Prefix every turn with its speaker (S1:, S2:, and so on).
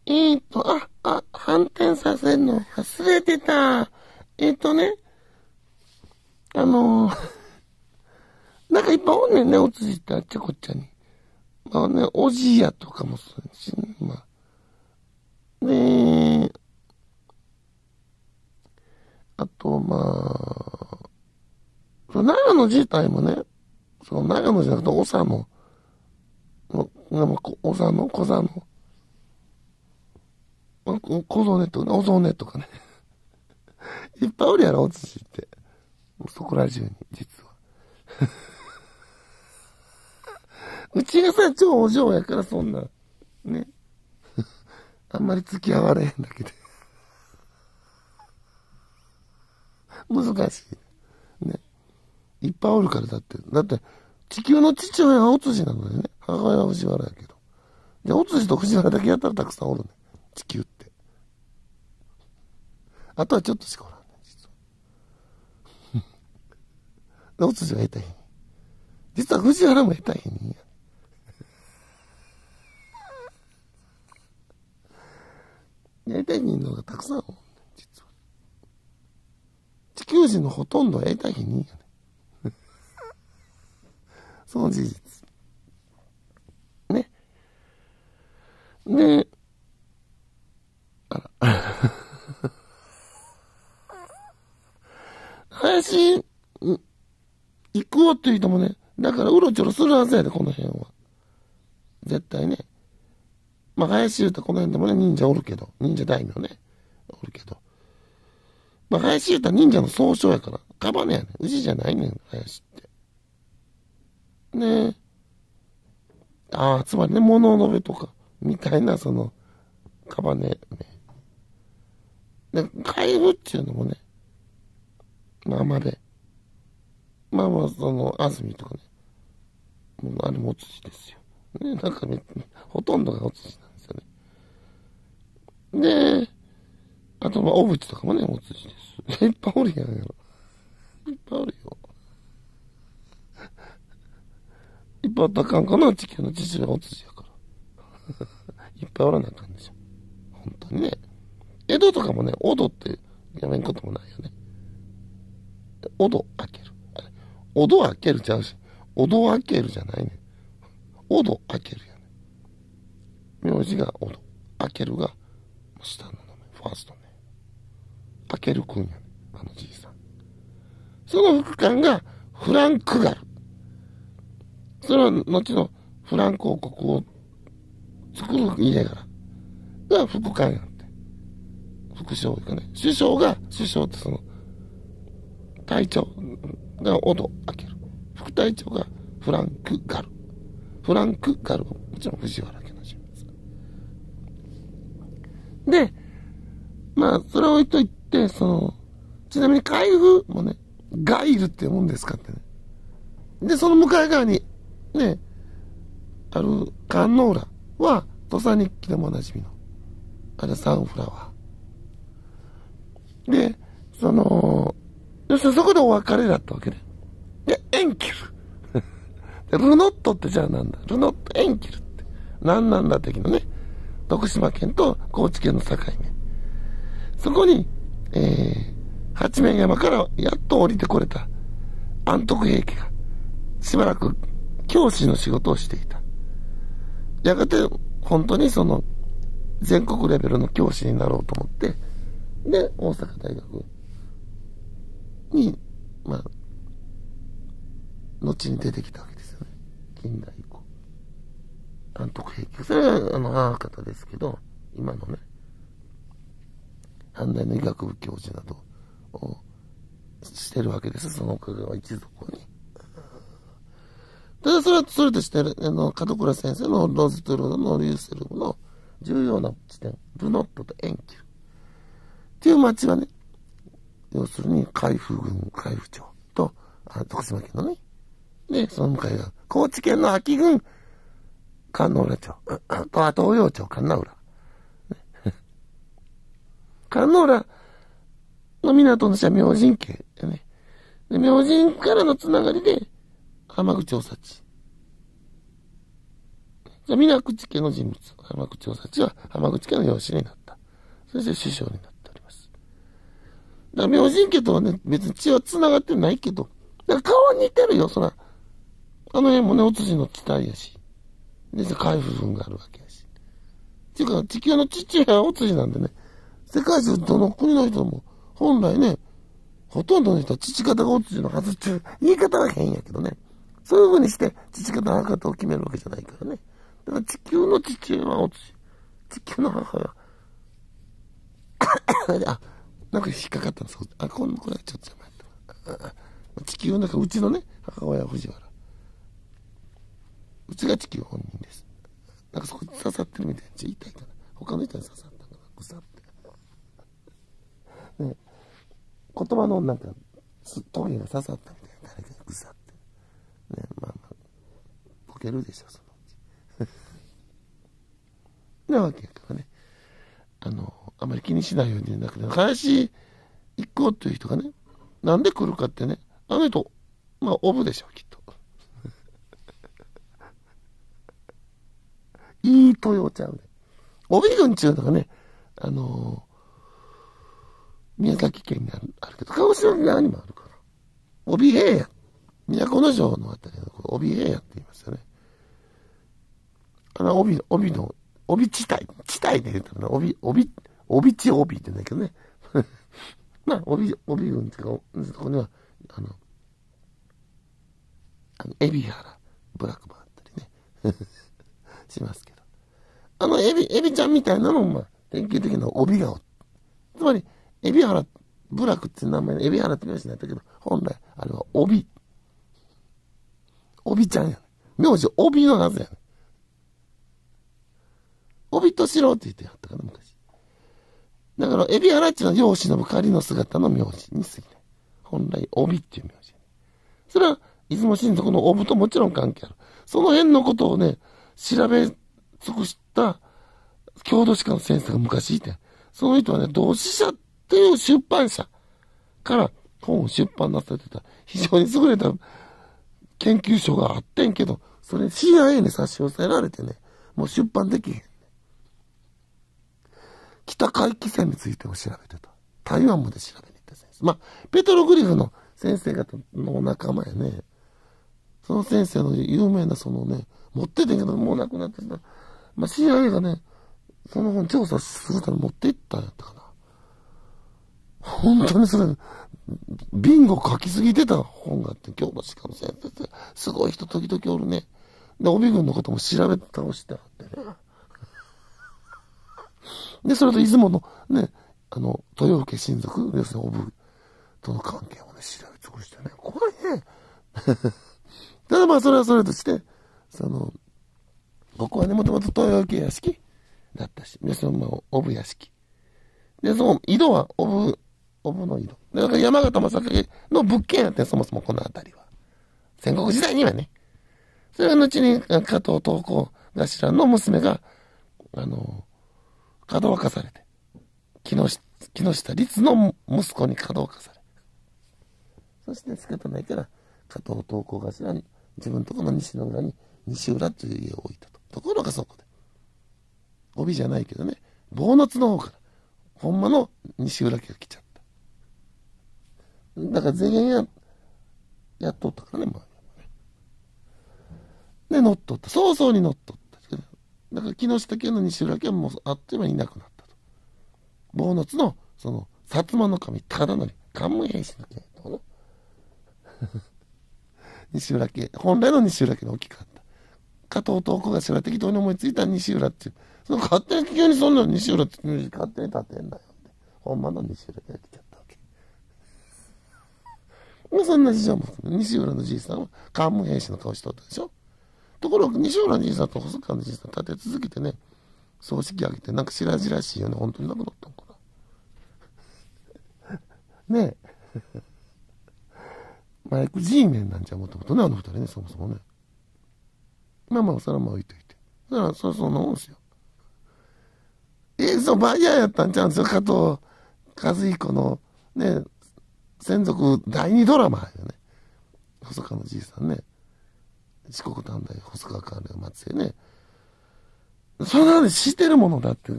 S1: 反転させるの忘れてた。ね、なんかいっぱいおんねんね、お辻ってあっちゃこっちゃに。まあね、おじやとかもそうやしね、まあ。で、あと、まあ、長野自体もね、長野じゃなくて、長野、長野、小座の、小曽根とか、小曽根とかね。いっぱいおるやろ、お辻って。そこら中に、実は。うちがさ、超お嬢やから、そんな、ね。あんまり付き合われへんだけで。難しい。ね。いっぱいおるから、だって。地球の父親はお辻なのでね。母親は藤原やけど。じゃあ、お辻と藤原だけやったらたくさんおるね。地球って。あとはちょっとしかおらんね、実は。で、お辻は得た日に。実は藤原も得た日に。得た日にのがたくさんおるね、実は。地球人のほとんどは得た日にやね。その事実。ね。で、あら。林、行こうって言う人もね、だからうろちょろするはずやで、この辺は。絶対ね。まあ、林言うたらこの辺でもね、忍者おるけど、忍者大名ね、おるけど。まあ、林言うたら忍者の総称やから、カバネやねん。牛じゃないねん、林って。ねえ。ああ、つまりね、物のべとか、みたいな、カバネね。で、海部っていうのもね、まあまで。まあまあ、安住とかね。もうあれもおつじですよ。ね、なんかね、ほとんどがおつじなんですよね。で、あと、まあ、小渕とかもね、おつじです。いっぱいおるやんやろ。いっぱいおるよ。いっぱいあったらあかんかな、地球の父がおつじやから。いっぱいおらなあかんでしょ。本当にね。江戸とかもね、おどってやめんこともないよね。おど開ける。おど開けるちゃうし、おど開けるじゃないね。おど開けるやね。名字がおど。開けるが、下の名前、ファーストね。開けるくんやね。あのじいさん。その副官がフランクガル。それは後のフランク王国を作る家柄が副官やって。副将がね。首相って隊長がオド開ける。副隊長がフランクガル。フランクガルはもちろん藤原家の人物。で、まあ、それを置いといて、ちなみに海部もね、ガイルって読むんですかってね。で、その向かい側に、ね、ある観音浦は、土佐日記でもおなじみの、あれサンフラワー。で、要するにそこでお別れだったわけね。で、エンキル。でルノットってじゃあなんだ、ルノット、エンキルって。何なんだ的なね。徳島県と高知県の境目。そこに、八面山からやっと降りてこれた安徳平家が、しばらく教師の仕事をしていた。やがて、本当に全国レベルの教師になろうと思って、で、大阪大学に、まあ、後に出てきたわけですよね。近代以降。安徳平家。それは、母方ですけど、今のね、阪大の医学部教授などをしてるわけです。その岡川一族に。ただそれとして、門倉先生のローズトゥルーのリューセルムの重要な地点、ルノットとエンキル。っていう町はね、要するに海部郡、海部町と、徳島県のね、で、その向かいが、高知県の安芸郡、観音浦町、と、あと、東洋町、観音浦。観音浦の港の下は明神家やね。で、明神からのつながりで、浜口大崎。 じゃあ、水口家の人物、浜口長幸は浜口家の養子になった。そして首相になっております。だから、明神家とはね、別に血は繋がってないけど、だから顔は似てるよ、そら。あの辺もね、お辻の地帯やし。で、海部分があるわけやし。っていうか、地球の父親はお辻なんでね、世界中どの国の人も、本来ね、ほとんどの人は父方がお辻のはずっていう言い方は変やけどね。そういう風にして、父方母方を決めるわけじゃないからね。だから地球の父親はお辻。地球の母親。あ、なんか引っかかったんです。あ、これはちょっと邪魔やった。地球の中、うちのね、母親は藤原。うちが地球本人です。なんかそこに刺さってるみたいな。言いたいかな。他の人に刺さったかな。ぐさって。ね。言葉のなんか、トゲが刺さったみたいな。誰かがぐさって。ね、まあまあ、ボケるでしょ、そのうち。なわけやからね。あまり気にしないようになくて、林一行という人がね、なんで来るかってね、あの人、まあ、オブでしょう、きっと。いい豊ちゃうね。帯郡っていうのがね、宮崎県にあるけど、鹿児島側にもあるから。帯平野。都城のあたりの帯平野って言いますよね。帯地帯で言ったら、帯地帯って言うんだけどね。まあ、帯郡っていうか、そこには、海老原、部落もあったりね。しますけど。エビちゃんみたいなのも、まあ、典型的な帯がつまり、海老原、部落っていう名前の海老原って名字になったけど、本来、あれは帯ちゃんやね。名字帯のはずやね。帯としろって言ってやったから、昔。だから、海老原っていうのは世を忍ぶ仮の姿の名字に過ぎない。本来、帯っていう名字やね。それは、出雲親族の帯ともちろん関係ある。その辺のことをね、調べ尽くした郷土史家の先生が昔いて、その人はね、同志社っていう出版社から本を出版なされてた、非常に優れた研究所があってんけど、それ CIA に差し押さえられてね、もう出版できへん。北回帰線についても調べてた。台湾まで調べに行った先生。まあ、ペトログリフの先生方の仲間やね。その先生の有名なそのね、持っててんけど、もう亡くなってた。まあ、CIA がね、その本調査するため持って行ったんやったかな。本当にそれ、ビンゴ書きすぎてた本があって、今日の士官の先生って、すごい人時々おるね。で、帯軍のことも調べ倒してあってね。で、それと出雲のね、豊受親族、要するに帯との関係をね、調べ尽くしてね。これね、ただまあ、それはそれとして、ここはね、もともと豊受屋敷だったし、で、その、帯屋敷。で、その、井戸は帯の井戸。だから山形正景の物件やって、そもそもこの辺りは。戦国時代にはね。それが後に、加藤東光頭の娘が、門若されて、木下律の息子に門若され。そして仕方ないから、加藤東光頭に、自分のところの西の裏に、西浦という家を置いたと。ところがそこで。帯じゃないけどね、坊津の方から、ほんまの西浦家が来ちゃった。だから全員やっとったからね、まあ。で、乗っ取った。早々に乗っ取った。だから木下家の西浦家はもうあっという間にいなくなったと。坊津の、薩摩の神、忠則、関門兵士の家とね。西浦家、本来の西浦家が大きかった。加藤東光が知ら適当に思いついた西浦っていう。その勝手に急にそんなの西浦って勝手に立てんだよって。ほんまの西浦家が来ちゃったわけ。そんな事情も、西浦のじいさんは関門兵士の顔しとったでしょ。ところが西浦のじいさんと細川のじいさん立て続けてね、葬式あげてなんか白々しいよね。本当に亡くなったのかな。ねえ。麻薬 G メンなんじゃもともとね、あの二人ね、そもそもね。まあまあ、それはまあ置いといて。だから、そんなもんですよ。バイヤーやったんちゃうんですよ、加藤和彦の、ね、専属第2ドラマよね。細川のじいさんね。四国短大、細川関連松江ね。 そんなのしてるものだって。